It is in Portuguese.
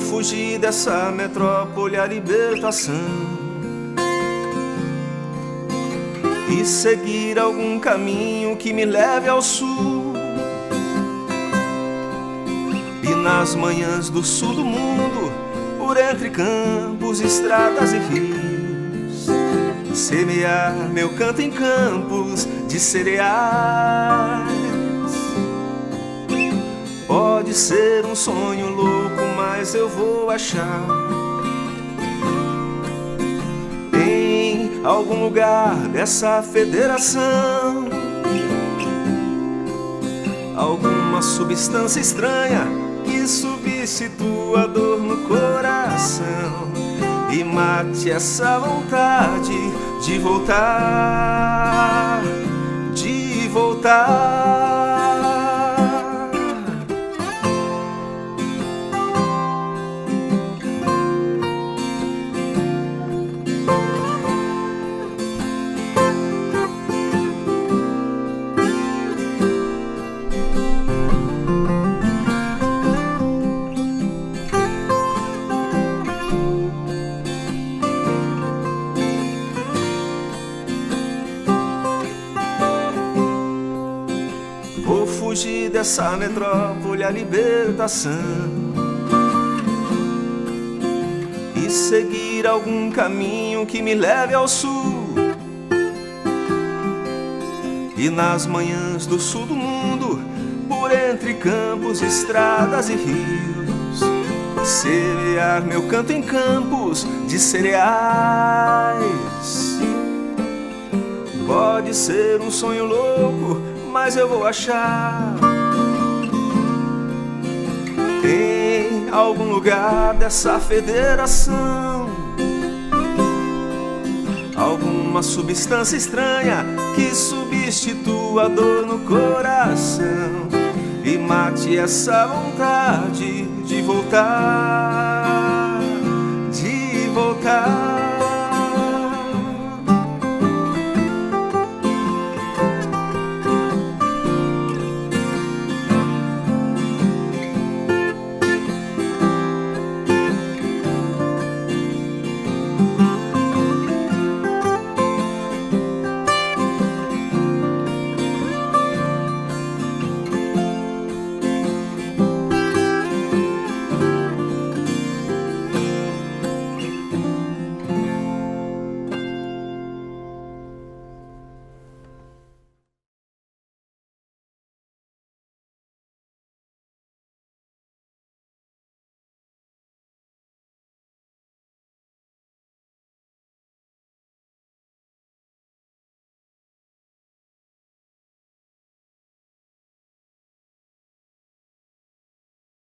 fugir dessa metrópole à libertação e seguir algum caminho que me leve ao sul. E nas manhãs do sul do mundo, por entre campos, estradas e rios, semear meu canto em campos de cereais. Pode ser um sonho louco, mas eu vou achar em algum lugar dessa federação alguma substância estranha que substitua a dor no coração e mate essa vontade de voltar, de voltar. Vou fugir dessa metrópole à libertação e seguir algum caminho que me leve ao sul. E nas manhãs do sul do mundo, por entre campos, estradas e rios, semear meu canto em campos de cereais. Pode ser um sonho louco, mas eu vou achar em algum lugar dessa federação alguma substância estranha que substitua a dor no coração e mate essa vontade de voltar.